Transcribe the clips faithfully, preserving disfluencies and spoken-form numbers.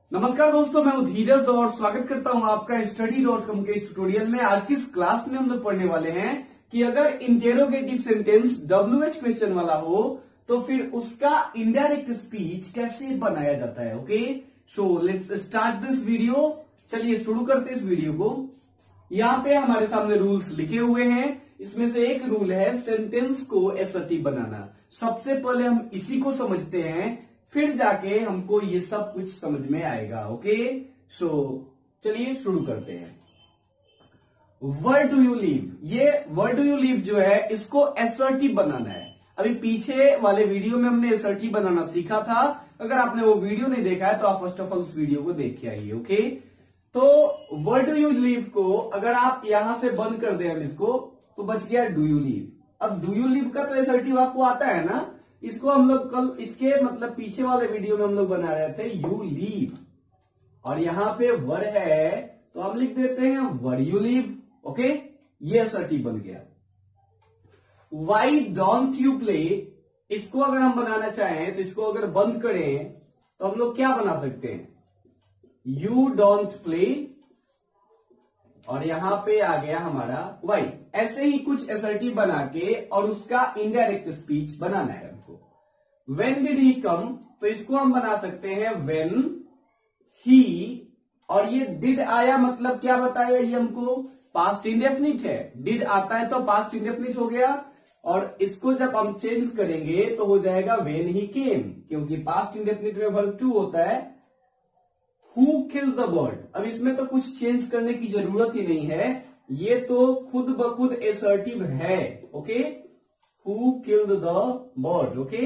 नमस्कार दोस्तों, मैं हूं धीरज और स्वागत करता हूं आपका स्टडी डॉट कॉम के इस ट्यूटोरियल में। आज की इस क्लास में हम लोग पढ़ने वाले हैं कि अगर interrogative sentence W H question वाला हो तो फिर उसका इनडायरेक्ट स्पीच कैसे बनाया जाता है। Okay, so let's start this video. चलिए शुरू करते हैं इस वीडियो को। यहाँ पे हमारे सामने रूल्स लिखे हुए हैं। इसमें से एक रूल है सेंटेंस को एसर्टिव बनाना। सबसे पहले हम इसी को समझते हैं, फिर जाके हमको ये सब कुछ समझ में आएगा। ओके, सो चलिए शुरू करते हैं। वर्ड डू यू लीव, ये वर्ड डू यू लीव जो है इसको एसर्टिव बनाना है। अभी पीछे वाले वीडियो में हमने एसर्टिव बनाना सीखा था। अगर आपने वो वीडियो नहीं देखा है तो आप फर्स्ट ऑफ ऑल उस वीडियो को देख के आइए। ओके, तो वर्ड डू यू लीव को अगर आप यहां से बंद कर दें हम इसको, तो बच गया डू यू लीव। अब डू यू लीव का तो एसर्टिव आपको आता है ना, इसको हम लोग कल इसके मतलब पीछे वाले वीडियो में हम लोग बना रहे थे यू लीव, और यहां पे वर है तो हम लिख देते हैं वर यू लीव। ओके, ये असर्टिव बन गया। वाई डोंट यू प्ले, इसको अगर हम बनाना चाहें तो इसको अगर बंद करें तो हम लोग क्या बना सकते हैं, यू डोंट प्ले, और यहां पे आ गया हमारा वाई। ऐसे ही कुछ असर्टिव बना के और उसका इनडायरेक्ट स्पीच बनाना है हमको। When did he come, तो इसको हम बना सकते हैं when he, और ये did आया मतलब क्या बताया ये हमको, पास्ट इंडेफिनिट है। did आता है तो पास्ट इंडेफिनिट हो गया, और इसको जब हम चेंज करेंगे तो हो जाएगा when he came, क्योंकि पास्ट इंडेफिनिट में वर्ब टू होता है। Who killed the bird, अब इसमें तो कुछ चेंज करने की जरूरत ही नहीं है, ये तो खुद ब खुद असर्टिव है। Okay, Who killed the bird। Okay,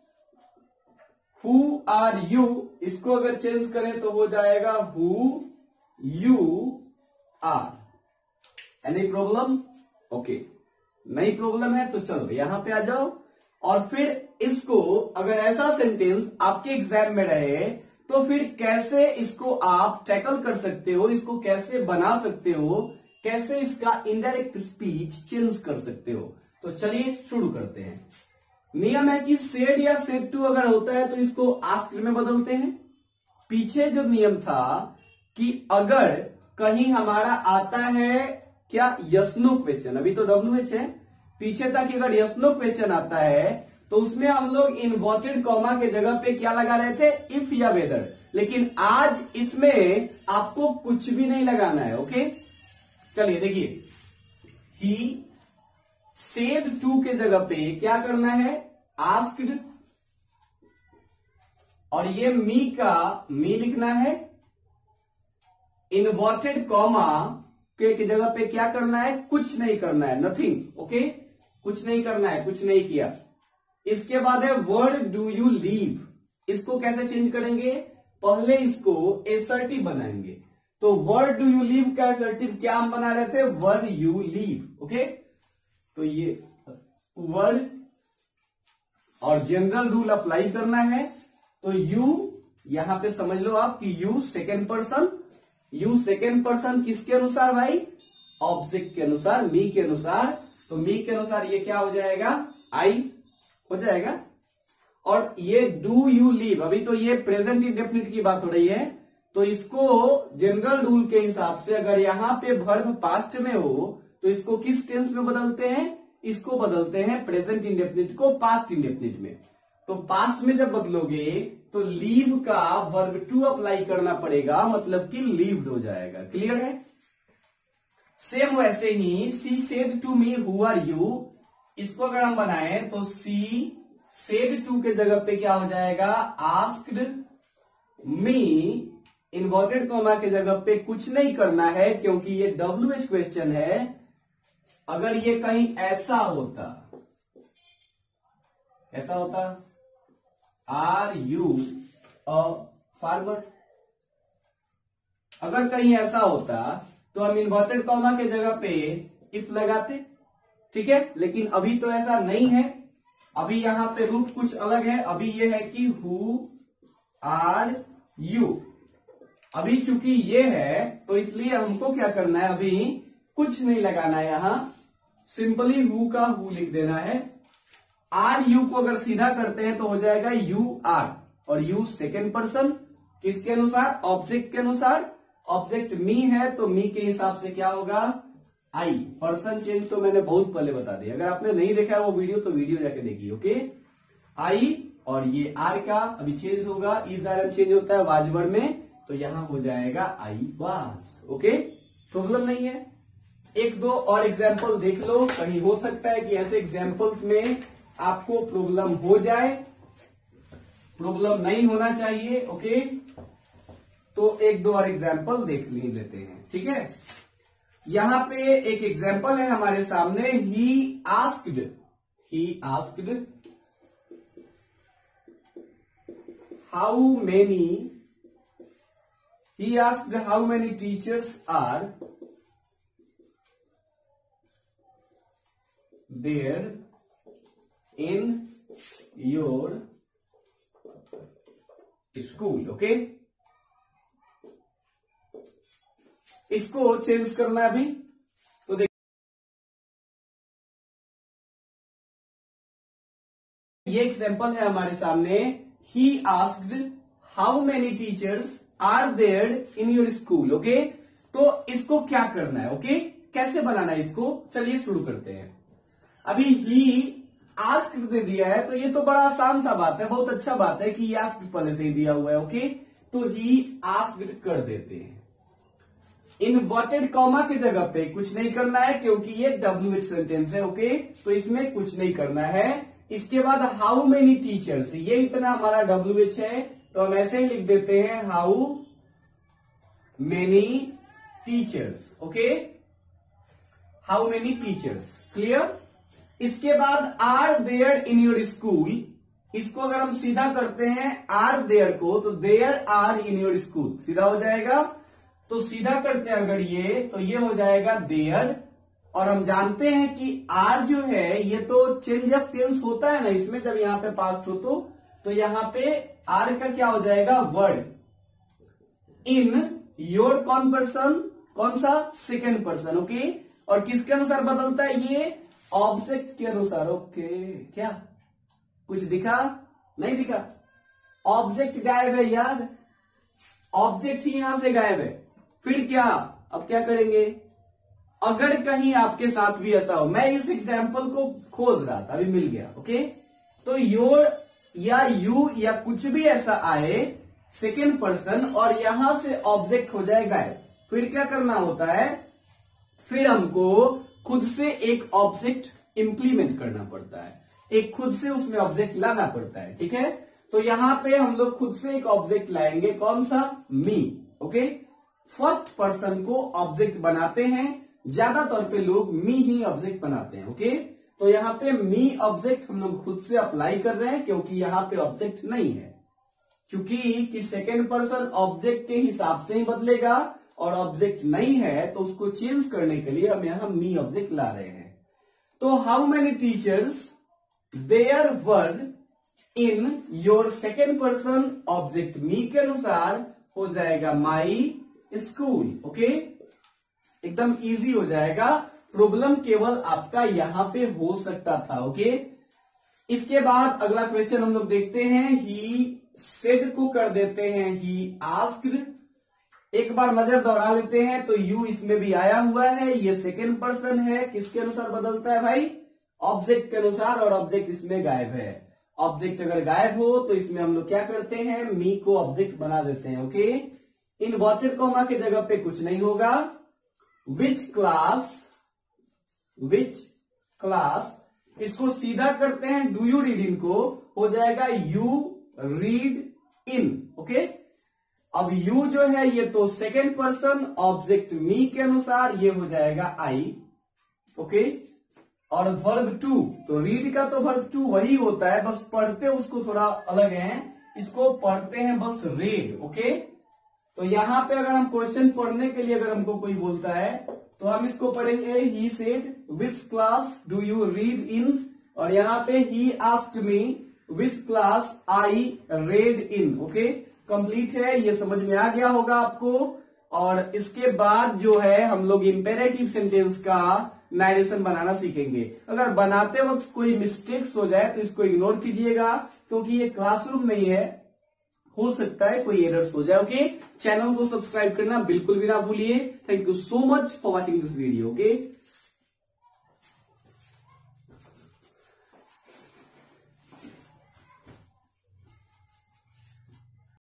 Who are you, इसको अगर चेंज करें तो हो जाएगा Who you are। Any problem? Okay, नहीं प्रॉब्लम है तो चलो यहां पे आ जाओ। और फिर इसको अगर ऐसा सेंटेंस आपके एग्जाम में रहे तो फिर कैसे इसको आप टैकल कर सकते हो, इसको कैसे बना सकते हो, कैसे इसका इनडायरेक्ट स्पीच चेंज कर सकते हो। तो चलिए शुरू करते हैं। नियम है कि सेड या सेड टू अगर होता है तो इसको आस्क्ड में बदलते हैं। पीछे जो नियम था कि अगर कहीं हमारा आता है क्या यस नो क्वेश्चन, अभी तो डब्ल्यू एच है, पीछे था कि अगर यस नो क्वेश्चन आता है तो उसमें हम लोग इन्वर्टेड कॉमा के जगह पे क्या लगा रहे थे, इफ या वेदर। लेकिन आज इसमें आपको कुछ भी नहीं लगाना है। ओके, चलिए देखिए, ही सेड टू के जगह पे क्या करना है, आस्क्ड, और ये मी का मी लिखना है। इन्वर्टेड कॉमा के जगह पे क्या करना है, कुछ नहीं करना है, नथिंग। ओके, कुछ नहीं करना है, कुछ नहीं किया। इसके बाद है वर्ड डू यू लीव, इसको कैसे चेंज करेंगे, पहले इसको एसर्टिव बनाएंगे। तो वर्ड डू यू लीव का एसर्टिव क्या हम बना रहे थे, वर्ड यू लीव। ओके, तो ये वर्ड और जनरल रूल अप्लाई करना है। तो यू यहां पे समझ लो आप कि you second person, you second person किसके अनुसार भाई, ऑब्जेक्ट के अनुसार, मी के अनुसार। तो मी के अनुसार ये क्या हो जाएगा, आई हो जाएगा। और ये डू यू लीव, अभी तो ये प्रेजेंट इंडेफिनिट की बात हो रही है, तो इसको जनरल रूल के हिसाब से अगर यहां पे वर्ब पास्ट में हो तो इसको किस टेंस में बदलते हैं, इसको बदलते हैं प्रेजेंट इंडेफिनिट को पास्ट इंडेफिनिट में। तो पास्ट में जब बदलोगे तो लीव का वर्ब टू अप्लाई करना पड़ेगा, मतलब कि लीव्ड हो जाएगा। क्लियर है? सेम वैसे ही she said to me who are you, इसको अगर हम बनाएं तो सी सेड टू के जगह पे क्या हो जाएगा, आस्क्ड मी, इन्वर्टेड कॉमा के जगह पे कुछ नहीं करना है क्योंकि ये डब्ल्यू एच क्वेश्चन है। अगर ये कहीं ऐसा होता, ऐसा होता आर यू अ फार्मर, अगर कहीं ऐसा होता तो हम इन्वर्टेड कॉमा के जगह पे इफ लगाते, ठीक है। लेकिन अभी तो ऐसा नहीं है, अभी यहां पे रूप कुछ अलग है। अभी ये है कि हु आर यू, अभी चूंकि ये है तो इसलिए हमको क्या करना है, अभी कुछ नहीं लगाना है, यहां सिंपली हु का हु लिख देना है। आर यू को अगर सीधा करते हैं तो हो जाएगा यू आर, और यू सेकेंड पर्सन किसके अनुसार? ऑब्जेक्ट के अनुसार। ऑब्जेक्ट मी है तो मी के हिसाब से क्या होगा? आई। पर्सन चेंज तो मैंने बहुत पहले बता दिया, अगर आपने नहीं देखा वो वीडियो तो वीडियो जाके देखिए। ओके, आई और ये आर का अभी चेंज होगा, इज आर चेंज होता है वाजवर में, तो यहां हो जाएगा आई वाज। ओके, प्रॉब्लम नहीं है। एक दो और एग्जाम्पल देख लो, कहीं हो सकता है कि ऐसे एग्जाम्पल्स में आपको प्रॉब्लम हो जाए, प्रॉब्लम नहीं होना चाहिए। ओके, तो एक दो और एग्जाम्पल देख लेते हैं, ठीक है। यहां पे एक एग्जाम्पल है हमारे सामने, he asked, he asked how many, he asked how many teachers are there in your school. Okay, इसको चेंज करना है अभी, तो देखिए ये एग्जांपल है हमारे सामने, he asked how many teachers are there in your school. Okay, तो इसको क्या करना है? ओके, कैसे बनाना है इसको, चलिए शुरू करते हैं। अभी ही आस्क्ड दे दिया है, तो ये तो बड़ा आसान सा बात है, बहुत अच्छा बात है कि आस्क्ड पहले से ही दिया हुआ है। ओके, तो ही आस्क्ड कर देते हैं। इनवर्टेड कॉमा की जगह पे कुछ नहीं करना है क्योंकि ये डब्ल्यू एच सेंटेंस है। ओके, तो इसमें कुछ नहीं करना है। इसके बाद हाउ मेनी टीचर्स, ये इतना हमारा डब्ल्यू एच है, तो हम ऐसे ही लिख देते हैं how many teachers. Okay, how many teachers, clear. इसके बाद are there in your school, इसको अगर हम सीधा करते हैं आर देयर को, तो there are in your school सीधा हो जाएगा। तो सीधा करते हैं अगर ये, तो ये हो जाएगा देयर। और हम जानते हैं कि आर जो है ये तो चेंज ऑफ टेंस होता है ना इसमें, जब यहां पे पास्ट हो तो तो यहां पे आर का क्या हो जाएगा? वर्ड। इन योर कौन पर्सन, कौन सा? Second person. ओके, और किसके अनुसार बदलता है ये? ऑब्जेक्ट के अनुसार। ओके, क्या कुछ दिखा? नहीं दिखा, ऑब्जेक्ट गायब है यार, ऑब्जेक्ट ही यहां से गायब है। फिर क्या, अब क्या करेंगे? अगर कहीं आपके साथ भी ऐसा हो, मैं इस एग्जाम्पल को खोज रहा था, अभी मिल गया। ओके, तो योर या यू या कुछ भी ऐसा आए सेकेंड पर्सन और यहां से ऑब्जेक्ट हो जाए गायब, फिर क्या करना होता है? फिर हमको खुद से एक ऑब्जेक्ट इंप्लीमेंट करना पड़ता है, एक खुद से उसमें ऑब्जेक्ट लाना पड़ता है। ठीक है, तो यहां पे हम लोग खुद से एक ऑब्जेक्ट लाएंगे, कौन सा? मी। ओके, फर्स्ट पर्सन को ऑब्जेक्ट बनाते हैं, ज्यादातर पे लोग मी ही ऑब्जेक्ट बनाते हैं। ओके, तो यहां पे मी ऑब्जेक्ट हम लोग खुद से अप्लाई कर रहे हैं क्योंकि यहां पे ऑब्जेक्ट नहीं है, क्योंकि कि सेकेंड पर्सन ऑब्जेक्ट के हिसाब से ही बदलेगा और ऑब्जेक्ट नहीं है, तो उसको चेंज करने के लिए हम यहां मी ऑब्जेक्ट ला रहे हैं। तो how many teachers there were in your second person, object me के अनुसार हो जाएगा माई स्कूल। ओके, एकदम इजी हो जाएगा। प्रॉब्लम केवल आपका यहां पे हो सकता था। ओके, इसके बाद अगला क्वेश्चन हम लोग देखते हैं, ही सेड को कर देते हैं ही आस्क्ड। एक बार नजर दौड़ा लेते हैं, तो यू इसमें भी आया हुआ है, ये सेकेंड पर्सन है, किसके अनुसार बदलता है भाई? ऑब्जेक्ट के अनुसार, और ऑब्जेक्ट इसमें गायब है। ऑब्जेक्ट अगर गायब हो तो इसमें हम लोग क्या करते हैं? मी को ऑब्जेक्ट बना देते हैं। ओके, इनवर्टेड कॉमा की जगह पे कुछ नहीं होगा। विच क्लास, विच क्लास, इसको सीधा करते हैं, डू यू रीड इन को हो जाएगा यू रीड इन। ओके, अब यू जो है ये तो सेकेंड पर्सन, ऑब्जेक्ट मी के अनुसार ये हो जाएगा आई। ओके, और वर्ब टू, तो रीड का तो वर्ब टू वही होता है, बस पढ़ते उसको थोड़ा अलग है, इसको पढ़ते हैं बस रेड। ओके, तो यहां पे अगर हम क्वेश्चन पढ़ने के लिए अगर हमको कोई बोलता है तो हम इसको पढ़ेंगे he said which class do you read in, और यहां पे he asked me which class I read in. Okay, complete है, ये समझ में आ गया होगा आपको। और इसके बाद जो है हम लोग इंपेरेटिव सेंटेंस का नरेशन बनाना सीखेंगे। अगर बनाते वक्त कोई मिस्टेक्स हो जाए तो इसको इग्नोर कीजिएगा, क्योंकि ये क्लासरूम नहीं है, हो सकता है कोई एरर्स हो जाए। ओके, चैनल को सब्सक्राइब करना बिल्कुल भी ना भूलिए। Thank you so much for watching this video. Okay.